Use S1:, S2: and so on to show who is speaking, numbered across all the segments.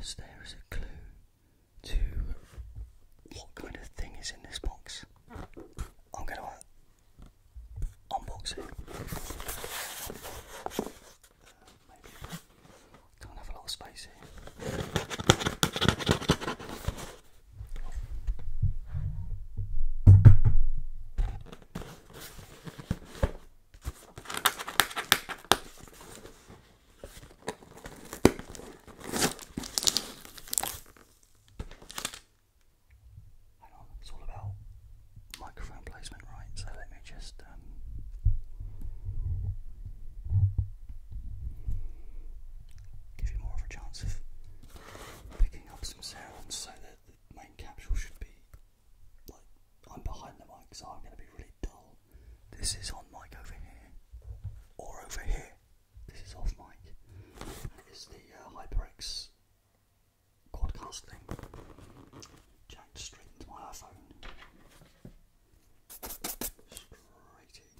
S1: as there is a clue to what kind of thing is in this box, I'm going to unbox it. Maybe don't have a lot of space here. Hang on, it's all about microphone placement, right? So let me just give you more of a chance of picking up some sounds, so that the main capsule should be like I'm behind the mic, so I'm going to be really dull. This is on mic over here, or over here. This is off mic. It is the HyperX quadcast thing, jacked straight into my iPhone. Straight in.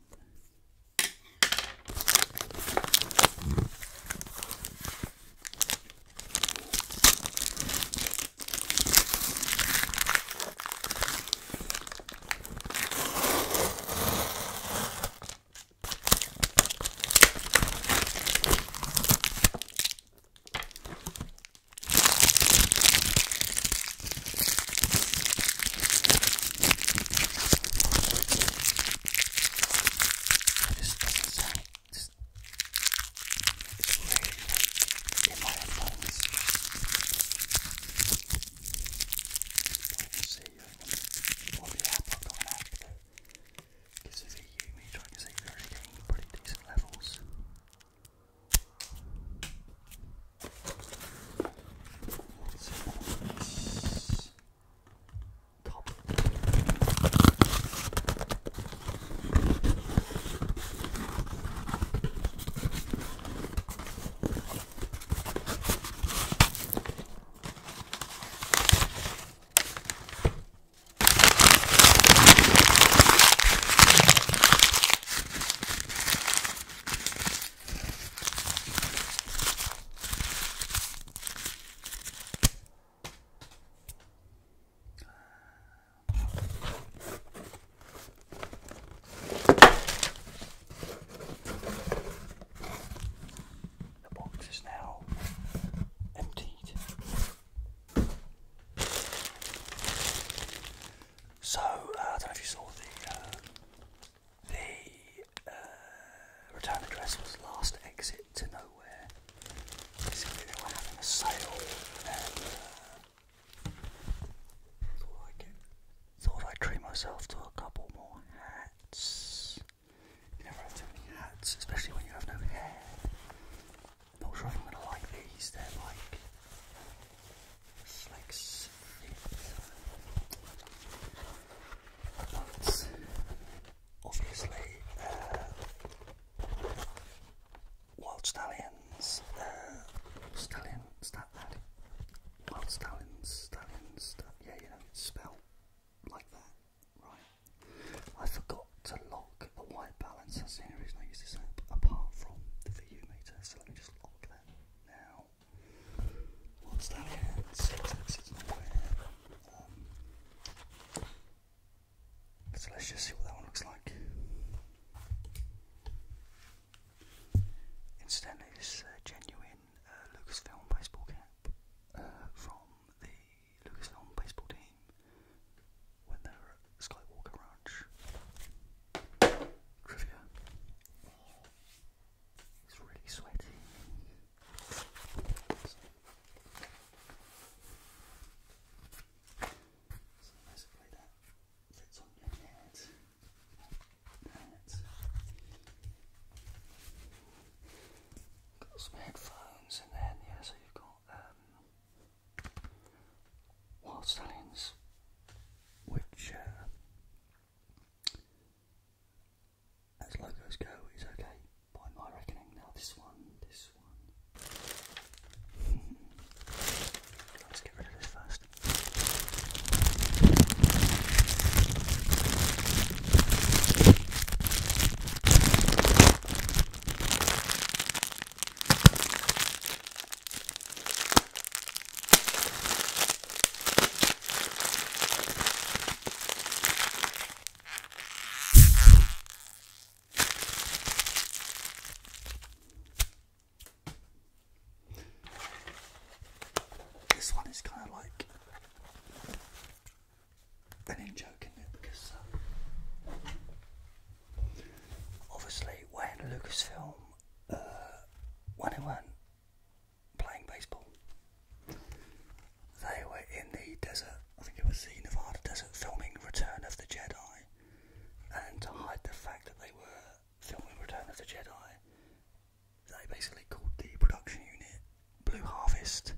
S1: desert. I think it was the Nevada desert, filming Return of the Jedi. And to hide the fact that they were filming Return of the Jedi, they basically called the production unit Blue Harvest.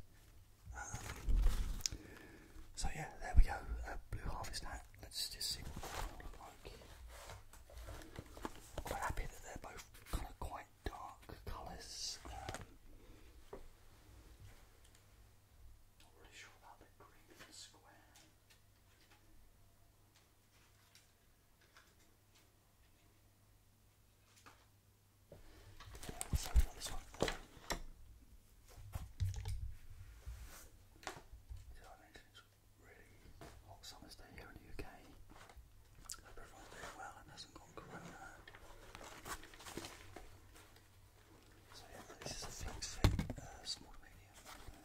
S1: So yeah, there we go, Blue Harvest hat. Let's just see what they look like. Quite happy that they're both kind of quite dark colours. Not really sure about the green and square. Yeah, so we've got this one there. Did I mention it's really hot summer's day here in the UK? Hope everyone's doing well and hasn't got corona. So yeah, this is a flex fit, small to medium.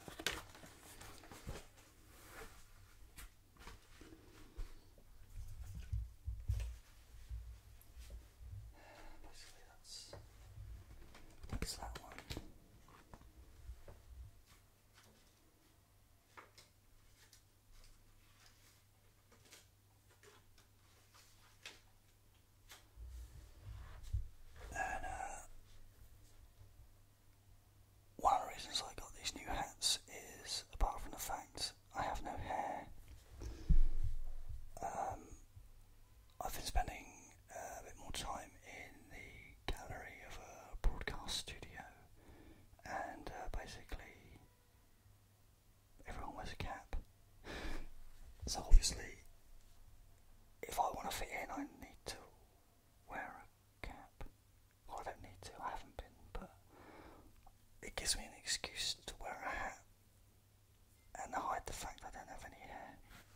S1: Basically that's that one. And one of the reasons I got these new hats is, apart from the fact I have no hair, I've been spending a bit more time in the gallery of a broadcast studio, and basically everyone wears a cap. So obviously, if I want to fit in, I need to wear a cap. Well, I don't need to, I haven't been, but it gives me an excuse to wear a hat and hide the fact I don't have any hair.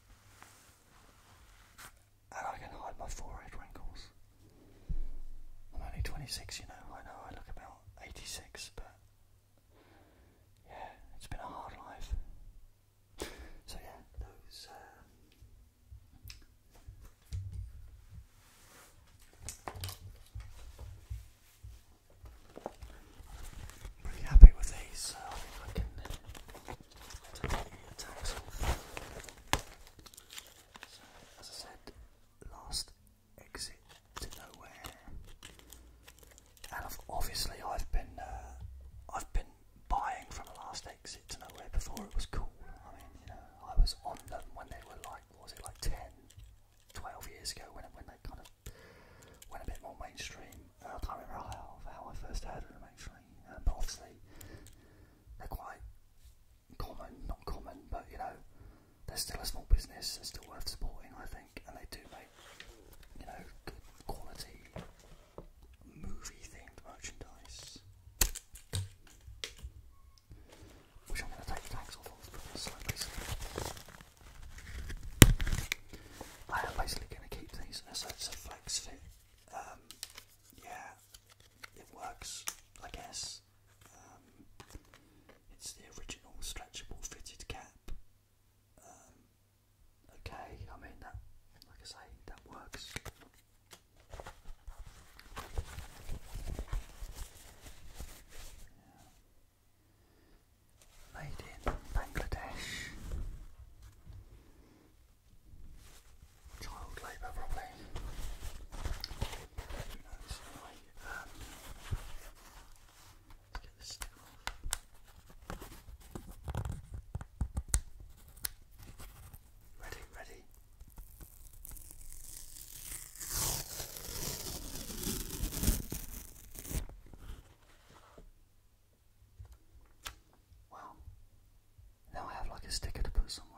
S1: And I can hide my forehead wrinkles. I'm only 26, you know I look about 86, but yeah, it's been a hard life. So yeah, those pretty happy with these, so I think I can take the tags off. So, as I said, last exit to nowhere, and obviously I've been buying from the last exit to nowhere before it was cool. I mean, you know, I was on them when they were like, what was it, like 10, 12 years ago, when they kind of went a bit more mainstream. I can't remember how I first heard of them actually, but obviously they're quite common, not common, but you know, they're still a small business, they're still worth supporting, I think, and they do make, you know, good quality movie themed merchandise, which I'm going to take the tags off of, because I am basically going to keep these. So it's a flex fit. Yeah, it works, I guess. It's the original stretchable fitted cap. Okay, I mean that, like I say, that works. Yeah. Made in Bangladesh. Child labour, probably. Who knows? Anyway, let's get this sticker off. Ready? Well, now I have like a sticker to put somewhere.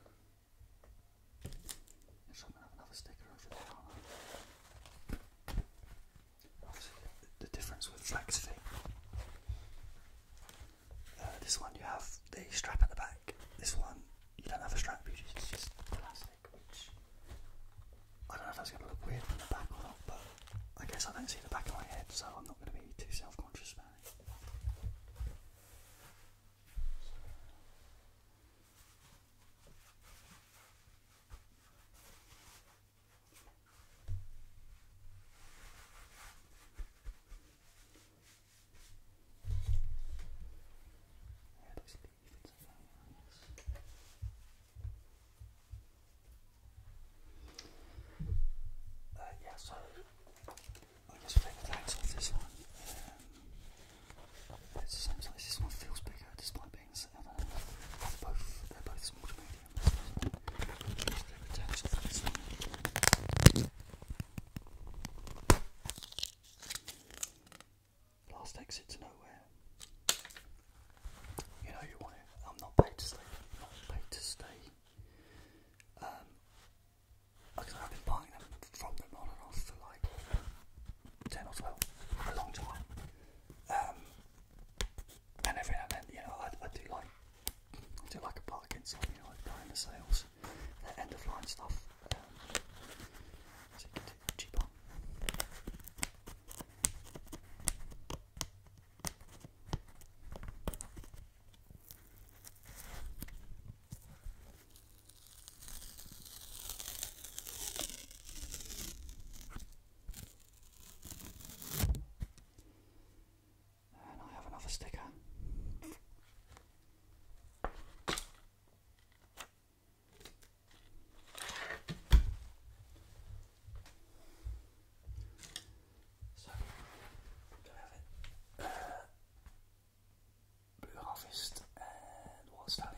S1: So I'm going to have another sticker over there, aren't I? Obviously, the difference with flex fit. This one you have the strap at the back. This one you don't have a strap, it's just plastic, which I don't know if that's going to look weird from the back or not, but I guess I don't see the back of my head, so I'm not going to be too self-conscious about it. do like a bargain, so like behind the sales, the end of line stuff, so you can do it cheaper. And I have another sticker. So, do I have it? Blue Harvest, and what's that?